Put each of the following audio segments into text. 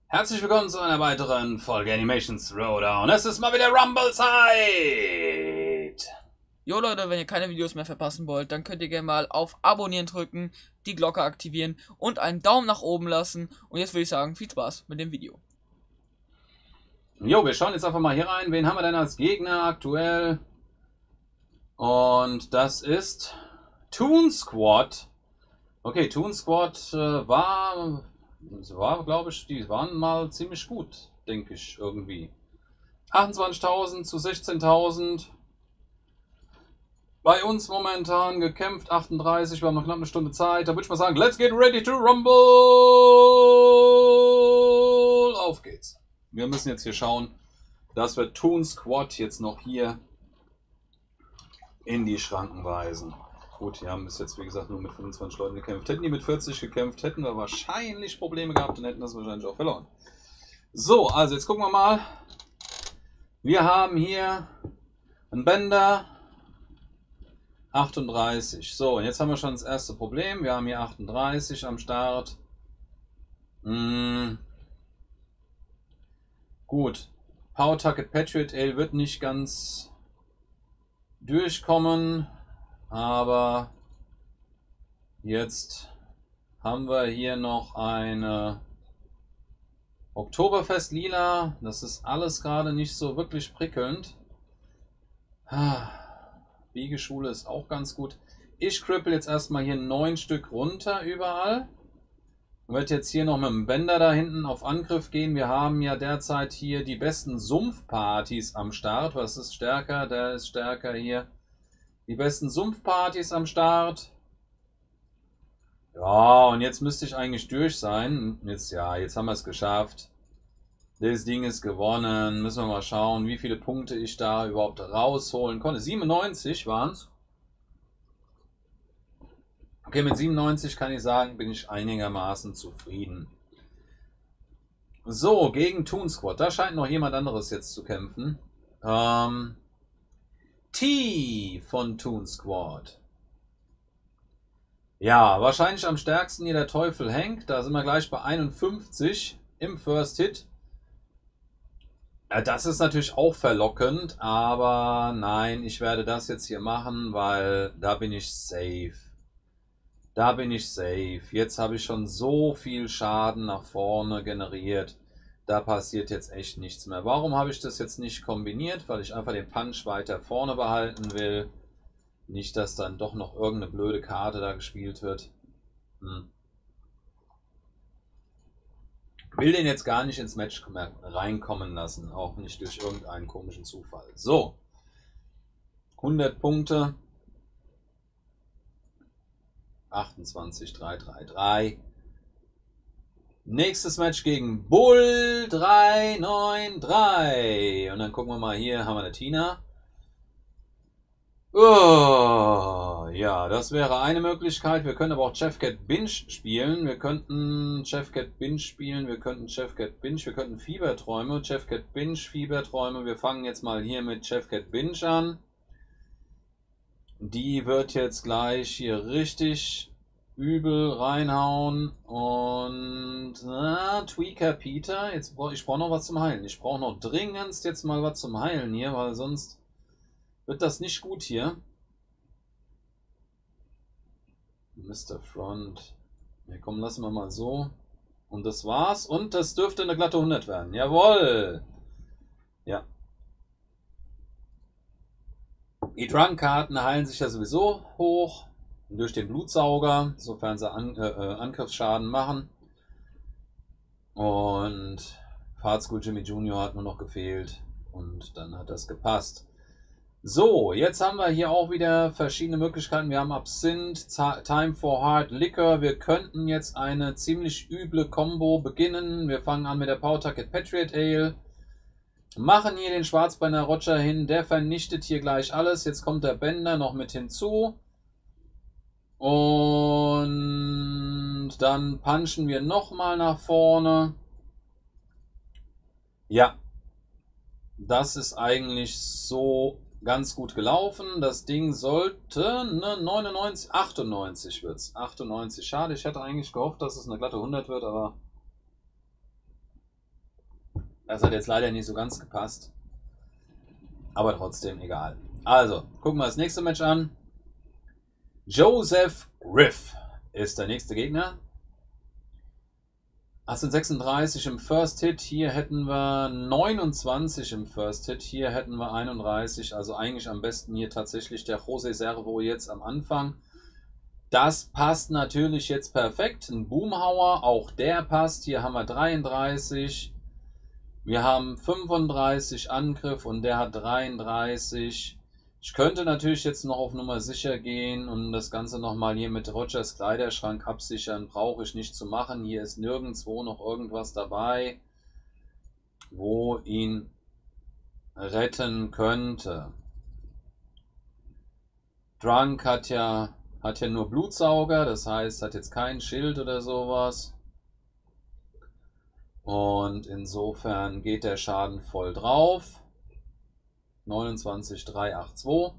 Herzlich willkommen zu einer weiteren Folge Animations Throwdown. Es ist mal wieder Rumble-Zeit! Jo Leute, wenn ihr keine Videos mehr verpassen wollt, dann könnt ihr gerne mal auf Abonnieren drücken, die Glocke aktivieren und einen Daumen nach oben lassen. Und jetzt würde ich sagen, viel Spaß mit dem Video. Jo, wir schauen jetzt einfach mal hier rein. Wen haben wir denn als Gegner aktuell? Und das ist Toon Squad. Okay, Toon Squad war glaube ich, die waren mal ziemlich gut, denke ich, irgendwie. 28.000 zu 16.000. Bei uns momentan gekämpft 38, wir haben noch knapp eine Stunde Zeit. Da würde ich mal sagen, let's get ready to rumble! Auf geht's. Wir müssen jetzt hier schauen, dass wir Toon Squad jetzt noch hier in die Schranken weisen. Gut, die haben bis jetzt, wie gesagt, nur mit 25 Leuten gekämpft. Hätten die mit 40 gekämpft, hätten wir wahrscheinlich Probleme gehabt und hätten das wahrscheinlich auch verloren. So, also jetzt gucken wir mal. Wir haben hier einen Bender. 38. So, und jetzt haben wir schon das erste Problem. Wir haben hier 38 am Start. Gut. Power Tucket Patriot Ale wird nicht ganz durchkommen. Aber jetzt haben wir hier noch eine Oktoberfest Lila. Das ist alles gerade nicht so wirklich prickelnd. Biegeschule ist auch ganz gut. Ich krippel jetzt erstmal hier 9 Stück runter überall. Ich werde jetzt hier noch mit dem Bender da hinten auf Angriff gehen. Wir haben ja derzeit hier die besten Sumpfpartys am Start. Was ist stärker? Der ist stärker hier. Die besten Sumpfpartys am Start. Ja, und jetzt müsste ich eigentlich durch sein. Jetzt haben wir es geschafft. Das Ding ist gewonnen. Müssen wir mal schauen, wie viele Punkte ich da überhaupt rausholen konnte. 97 waren es. Okay, mit 97 kann ich sagen, bin ich einigermaßen zufrieden. So, gegen Toon Squad. Da scheint noch jemand anderes jetzt zu kämpfen. T von Toon Squad. Ja, wahrscheinlich am stärksten hier der Teufel Hank. Da sind wir gleich bei 51 im First Hit. Ja, das ist natürlich auch verlockend, aber nein, ich werde das jetzt hier machen, weil da bin ich safe. Da bin ich safe. Jetzt habe ich schon so viel Schaden nach vorne generiert. Da passiert jetzt echt nichts mehr. Warum habe ich das jetzt nicht kombiniert? Weil ich einfach den Punch weiter vorne behalten will. Nicht, dass dann doch noch irgendeine blöde Karte da gespielt wird. Will den jetzt gar nicht ins Match reinkommen lassen. Auch nicht durch irgendeinen komischen Zufall. So. 100 Punkte. 28, 3, 3, 3. Nächstes Match gegen Bull 393. Und dann gucken wir mal hier, haben wir eine Tina. Oh, ja, das wäre eine Möglichkeit. Wir können aber auch Chefcat Binge spielen. Wir könnten Chefcat Binge spielen. Wir könnten Chefcat Binge. Wir könnten Fieberträume. Chefcat Binge, Fieberträume. Wir fangen jetzt mal hier mit Chefcat Binge an. Die wird jetzt gleich hier richtig übel reinhauen. Und Tweaker Peter. Ich brauche noch was zum Heilen. Ich brauche noch dringendst jetzt mal was zum Heilen hier, weil sonst wird das nicht gut hier. Mr. Front. Ja, komm, lassen wir mal so. Und das war's. Und das dürfte eine glatte 100 werden. Jawohl. Ja. Die Drunk-Karten heilen sich ja sowieso hoch. Durch den Blutsauger. Sofern sie Angriffsschaden machen. Und Fahrtschool Jimmy Jr. hat nur noch gefehlt. Und dann hat das gepasst. So, jetzt haben wir hier auch wieder verschiedene Möglichkeiten. Wir haben Absinth, Time for Hard Liquor. Wir könnten jetzt eine ziemlich üble Combo beginnen. Wir fangen an mit der Power Tucket Patriot Ale. Machen hier den Schwarzbeiner Roger hin. Der vernichtet hier gleich alles. Jetzt kommt der Bender noch mit hinzu. Und dann punchen wir nochmal nach vorne. Ja, das ist eigentlich so ganz gut gelaufen. Das Ding sollte eine 99, 98 wird es. 98, schade. Ich hätte eigentlich gehofft, dass es eine glatte 100 wird, aber Das hat jetzt leider nicht so ganz gepasst. Aber trotzdem egal. Also, gucken wir das nächste Match an. Joseph Riff ist der nächste Gegner. 1836 im First Hit. Hier hätten wir 29 im First Hit. Hier hätten wir 31. Also eigentlich am besten hier tatsächlich der José Servo jetzt am Anfang. Das passt natürlich jetzt perfekt. Ein Boomhauer, auch der passt. Hier haben wir 33. Wir haben 35 Angriff und der hat 33. Ich könnte natürlich jetzt noch auf Nummer sicher gehen und das Ganze nochmal hier mit Rogers Kleiderschrank absichern. Brauche ich nicht zu machen. Hier ist nirgendwo noch irgendwas dabei, wo ihn retten könnte. Drunk hat ja nur Blutsauger, das heißt, hat jetzt kein Schild oder sowas. Und insofern geht der Schaden voll drauf. 29,382.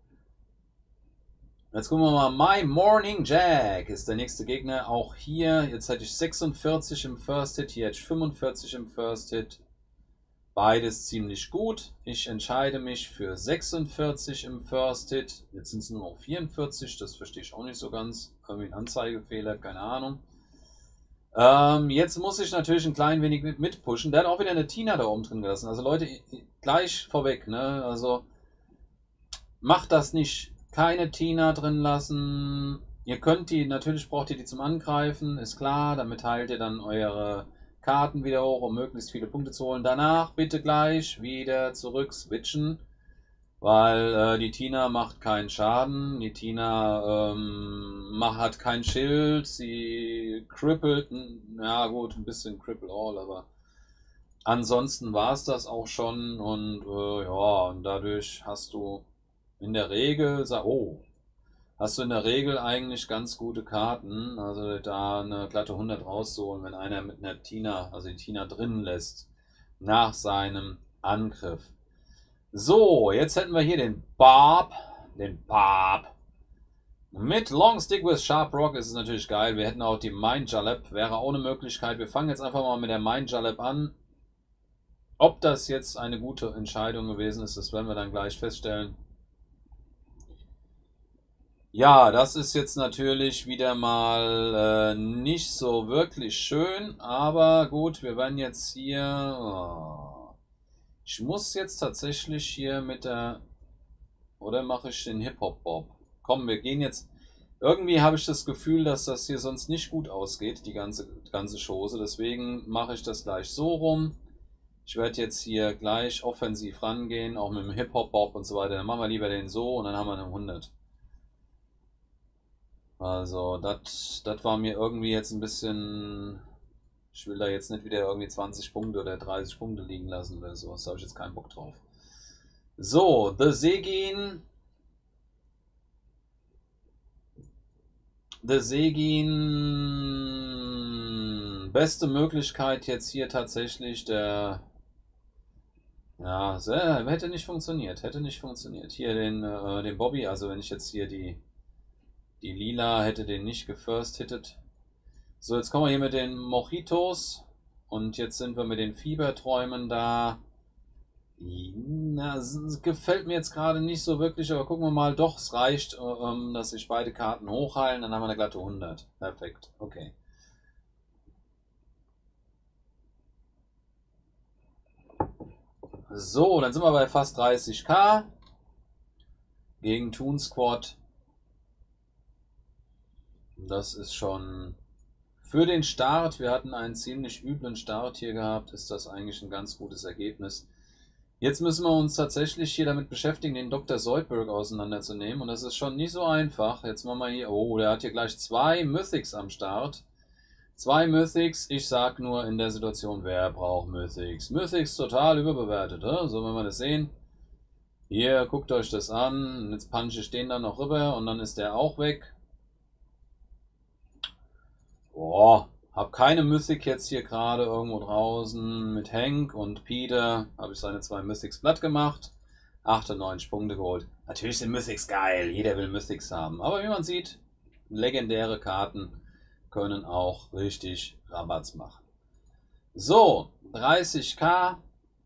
Jetzt gucken wir mal. My Morning Jack ist der nächste Gegner. Auch hier, jetzt hätte ich 46 im First Hit, hier hätte ich 45 im First Hit. Beides ziemlich gut. Ich entscheide mich für 46 im First Hit. Jetzt sind es nur noch 44, das verstehe ich auch nicht so ganz. Irgendwie ein Anzeigefehler, keine Ahnung. Jetzt muss ich natürlich ein klein wenig mitpushen. Der hat auch wieder eine Tina da oben drin gelassen. Also Leute, gleich vorweg, ne? Also macht das nicht. Keine Tina drin lassen. Ihr könnt die, natürlich braucht ihr die zum Angreifen, ist klar. Damit heilt ihr dann eure Karten wieder hoch, um möglichst viele Punkte zu holen. Danach bitte gleich wieder zurück switchen. Weil die Tina macht keinen Schaden, die Tina hat kein Schild, sie crippelt, ja gut, ein bisschen cripple all, aber ansonsten war es das auch schon und ja, und dadurch hast du in der Regel, eigentlich ganz gute Karten, also da eine glatte 100 rauszuholen, wenn einer mit einer Tina, also die Tina drin lässt, nach seinem Angriff. So, jetzt hätten wir hier den Bob. Mit Long Stick with Sharp Rock ist es natürlich geil. Wir hätten auch die Mind Jalep, wäre auch eine Möglichkeit. Wir fangen jetzt einfach mal mit der Mind Jalep an. Ob das jetzt eine gute Entscheidung gewesen ist, das werden wir dann gleich feststellen. Ja, das ist jetzt natürlich wieder mal nicht so wirklich schön, aber gut, wir werden jetzt hier... Oh. Ich muss jetzt tatsächlich hier mit der... Oder mache ich den Hip-Hop-Bob? Komm, wir gehen jetzt... Irgendwie habe ich das Gefühl, dass das hier sonst nicht gut ausgeht, die ganze Chose. Deswegen mache ich das gleich so rum. Ich werde jetzt hier gleich offensiv rangehen, auch mit dem Hip-Hop-Bob und so weiter. Dann machen wir lieber den so und dann haben wir eine 100. Also, das war mir irgendwie jetzt ein bisschen... Ich will da jetzt nicht wieder irgendwie 20 Punkte oder 30 Punkte liegen lassen oder sowas. Da habe ich jetzt keinen Bock drauf. So, The Segin. Beste Möglichkeit jetzt hier tatsächlich der... Ja, hätte nicht funktioniert. Hier den Bobby, also wenn ich jetzt hier die Lila hätte den nicht gefirst-hittet. So, jetzt kommen wir hier mit den Mojitos. Und jetzt sind wir mit den Fieberträumen da. Na, das gefällt mir jetzt gerade nicht so wirklich, aber gucken wir mal. Doch, es reicht, dass sich beide Karten hochheilen. Dann haben wir eine glatte 100. Perfekt, okay. So, dann sind wir bei fast 30k. Gegen Toon Squad. Das ist schon... Für den Start, wir hatten einen ziemlich üblen Start hier gehabt, ist das eigentlich ein ganz gutes Ergebnis. Jetzt müssen wir uns tatsächlich hier damit beschäftigen, den Dr. Zoidberg auseinanderzunehmen. Und das ist schon nicht so einfach. Jetzt machen wir hier... Oh, der hat hier gleich 2 Mythics am Start. 2 Mythics. Ich sag nur in der Situation, wer braucht Mythics? Mythics total überbewertet. So, wenn wir das sehen. Hier, guckt euch das an. Jetzt punche ich den dann noch rüber und dann ist der auch weg. Boah, hab keine Mythic jetzt hier gerade irgendwo draußen. Mit Hank und Peter habe ich seine 2 Mythics platt gemacht. 98 Punkte geholt. Natürlich sind Mythics geil, jeder will Mythics haben. Aber wie man sieht, legendäre Karten können auch richtig Rabatz machen. So, 30k.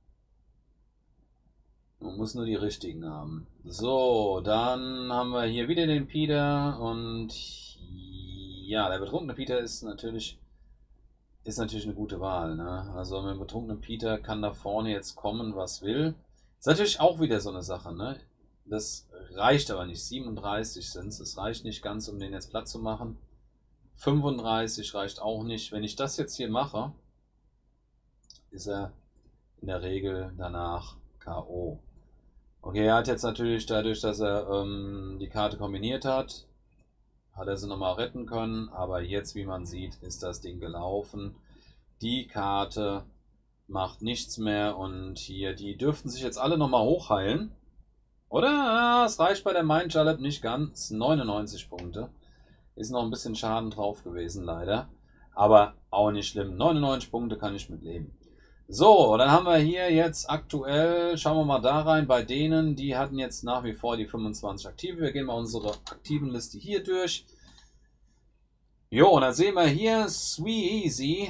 Man muss nur die richtigen haben. So, dann haben wir hier wieder den Peter und ja, der betrunkene Peter ist natürlich eine gute Wahl. Ne? Also mit dem betrunkenen Peter kann da vorne jetzt kommen, was will. Ist natürlich auch wieder so eine Sache. Ne? Das reicht aber nicht. 37 sind es. Es reicht nicht ganz, um den jetzt platt zu machen. 35 reicht auch nicht. Wenn ich das jetzt hier mache, ist er in der Regel danach K.O. Okay, er hat jetzt natürlich dadurch, dass er die Karte kombiniert hat, hat er sie nochmal retten können. Aber jetzt, wie man sieht, ist das Ding gelaufen. Die Karte macht nichts mehr. Und hier, die dürften sich jetzt alle nochmal hochheilen. Oder? Es reicht bei der Mind Jalep nicht ganz. 99 Punkte. Ist noch ein bisschen Schaden drauf gewesen, leider. Aber auch nicht schlimm. 99 Punkte kann ich mit leben. So, dann haben wir hier jetzt aktuell, schauen wir mal da rein, bei denen, die hatten jetzt nach wie vor die 25 aktive. Wir gehen mal unsere aktiven Liste hier durch. Jo, und dann sehen wir hier Sweezy,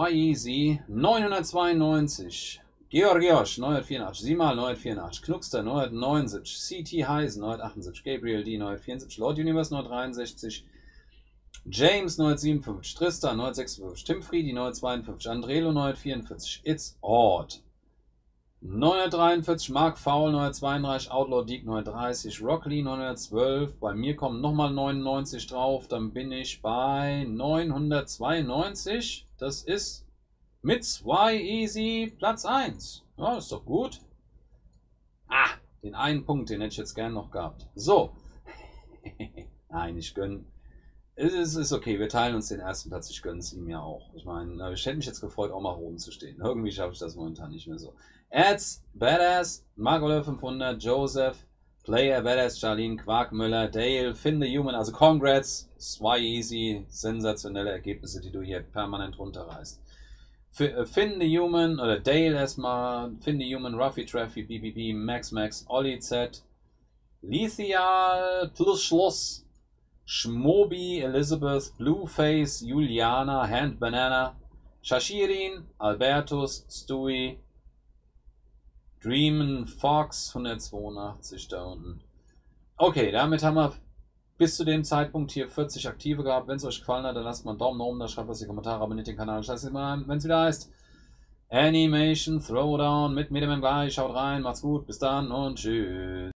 992. Georgios 984, Simal 984, Knuckster 979, CT Heisen 978, Gabriel D 974, Lord Universe 963, James 957, Tristan 956, Tim Friedi 952, Andrelo 944, It's Odd 943, Mark Foul 932, Outlaw Deek 930, Rockly 912, bei mir kommen nochmal 99 drauf, dann bin ich bei 992, das ist mit Sweezy Platz 1. Ja, ist doch gut. Ah, den einen Punkt, den hätte ich jetzt gern noch gehabt. So. Nein, ich gönne. Es ist okay, wir teilen uns den ersten Platz, ich gönne es ihm ja auch. Ich meine, ich hätte mich jetzt gefreut, auch mal oben zu stehen. Irgendwie schaffe ich das momentan nicht mehr so. Ads, Badass, Margolo 500, Joseph, Player, Badass, Charlene, Quarkmüller, Dale, Finn the Human, also Congrats, Sweezy, sensationelle Ergebnisse, die du hier permanent runterreißt. Finn the Human, oder Dale erstmal, Finn the Human, Ruffy Traffy, BBB, Max, Olli Z, Lithial plus Schloss, Schmobi, Elizabeth, Blueface, Juliana, Hand Banana, Shashirin, Albertus, Stewie, Dreamin Fox, 182 da unten. Okay, damit haben wir bis zu dem Zeitpunkt hier 40 Aktive gehabt. Wenn es euch gefallen hat, dann lasst mal einen Daumen nach oben da, schreibt was in die Kommentare, abonniert den Kanal. Scheiße mal, wenn es wieder heißt Animation Throwdown mit Medium gleich. Schaut rein, macht's gut, bis dann und tschüss.